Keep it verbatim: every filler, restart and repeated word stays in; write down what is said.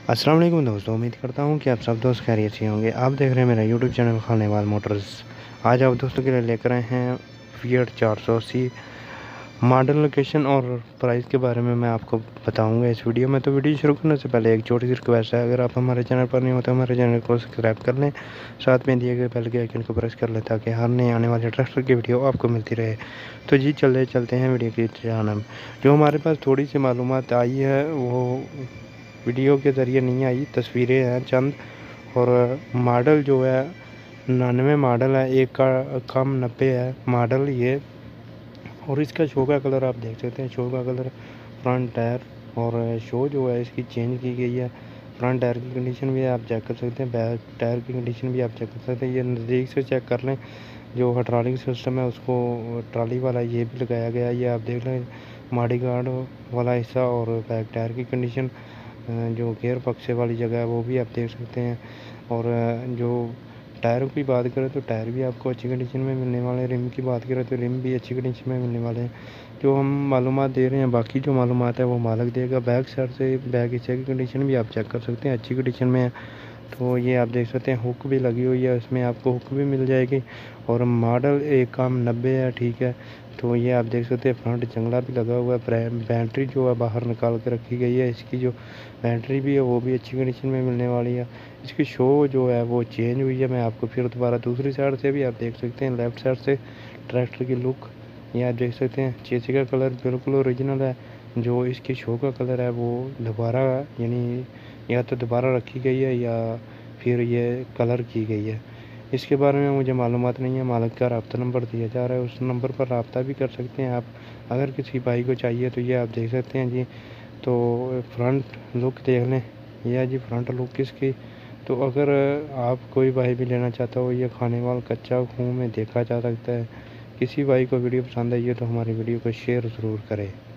अस्सलाम वालेकुम दोस्तों, उम्मीद करता हूँ कि आप सब दोस्त खैरियत से होंगे। आप देख रहे हैं मेरा यूट्यूब चैनल खानेवाल मोटर्स। आज आप दोस्तों के लिए लेकर आए हैं फिएट चार सौ अस्सी मॉडल, लोकेशन और प्राइस के बारे में मैं आपको बताऊंगा इस वीडियो में। तो वीडियो शुरू करने से पहले एक छोटी सी रिक्वेस्ट है, अगर आप हमारे चैनल पर नहीं होते हमारे चैनल को सब्सक्राइब कर लें, साथ में दिए गए बेल के आइकन को प्रेस कर लें ताकि हर नई आने वाले ट्रैक्टर की वीडियो आपको मिलती रहे। तो जी चलते चलते हैं वीडियो की जानब। जो हमारे पास थोड़ी सी मालूमात आई है वो वीडियो के ज़रिए नहीं आई, तस्वीरें हैं चंद। और मॉडल जो है नानवे मॉडल है, एक का कम नब्बे है मॉडल ये। और इसका शो का कलर आप देख सकते हैं, शो का कलर फ्रंट टायर और शो जो है इसकी चेंज की गई है। फ्रंट टायर की कंडीशन भी आप चेक कर सकते हैं, बैक टायर की कंडीशन भी आप चेक कर सकते हैं। ये नज़दीक से चेक कर लें। जो हाइड्रोलिक सिस्टम है उसको ट्राली वाला ये भी लगाया गया है, ये आप देख लें मॉडी गार्ड वाला हिस्सा। और बैक टायर की कंडीशन, जो गियर बक्से वाली जगह है वो भी आप देख सकते हैं। और जो टायरों की बात करें तो टायर भी आपको अच्छी कंडीशन में मिलने वाले हैं। रिम की बात करें तो रिम भी अच्छी कंडीशन में मिलने वाले हैं। जो हम मालूमात दे रहे हैं, बाकी जो मालूमात है वो मालिक देगा। बैक साइड से बैक हिस्से की कंडीशन भी आप चेक कर सकते हैं, अच्छी कंडीशन में है। तो ये आप देख सकते हैं हुक भी लगी हुई है, उसमें आपको हुक भी मिल जाएगी। और मॉडल एक काम नब्बे है, ठीक है। तो ये आप देख सकते हैं फ्रंट जंगला भी लगा हुआ है। बैटरी जो है बाहर निकाल के रखी गई है, इसकी जो बैटरी भी है वो भी अच्छी कंडीशन में मिलने वाली है। इसकी शो जो है वो चेंज हुई है। मैं आपको फिर दोबारा दूसरी साइड से भी आप देख सकते हैं, लेफ़्ट साइड से ट्रैक्टर की लुक ये आप देख सकते हैं। चेसी का कलर बिल्कुल ओरिजिनल है। जो इसकी शो का कलर है वो दोबारा यानी या तो दोबारा रखी गई है या फिर ये कलर की गई है। इसके बारे में मुझे मालूमात नहीं है। मालिक का रब्ता नंबर दिया जा रहा है, उस नंबर पर रब्ता भी कर सकते हैं आप, अगर किसी भाई को चाहिए तो। ये आप देख सकते हैं जी। तो फ्रंट लुक देख लें, यह है जी फ्रंट लुक इसकी। तो अगर आप कोई भाई भी लेना चाहता हो, ये खानेवाल कच्चा खूह में देखा जा सकता है। किसी भाई को वीडियो पसंद आई है तो हमारी वीडियो को शेयर ज़रूर करें।